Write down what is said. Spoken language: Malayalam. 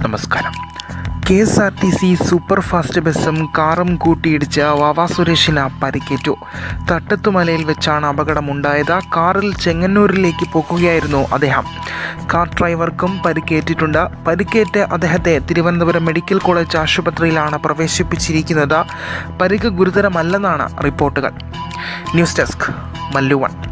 നമസ്കാരം. KSRTC സൂപ്പർ ഫാസ്റ്റ് ബസ്സും കാറും കൂട്ടിയിടിച്ച് വവാസുരേഷിന് പരിക്കേറ്റു. തട്ടത്തുമലയിൽ വെച്ചാണ് അപകടമുണ്ടായത്. കാറിൽ ചെങ്ങന്നൂരിലേക്ക് പോകുകയായിരുന്നു അദ്ദേഹം. കാർ ഡ്രൈവർക്കും പരിക്കേറ്റിട്ടുണ്ട്. പരിക്കേറ്റ് അദ്ദേഹത്തെ തിരുവനന്തപുരം മെഡിക്കൽ കോളേജ് ആശുപത്രിയിലാണ് പ്രവേശിപ്പിച്ചിരിക്കുന്നത്. പരിക്ക് ഗുരുതരമല്ലെന്നാണ് റിപ്പോർട്ടുകൾ. News desk Mallu 1.